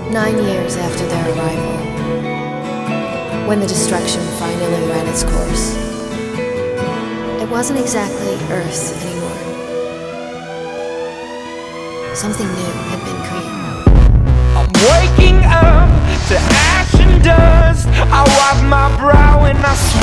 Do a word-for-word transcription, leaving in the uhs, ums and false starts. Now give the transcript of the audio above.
Nine years after their arrival, when the destruction finally ran its course, it wasn't exactly Earth anymore. Something new had been created. I'm waking up to ash and dust. I wipe my brow and I swear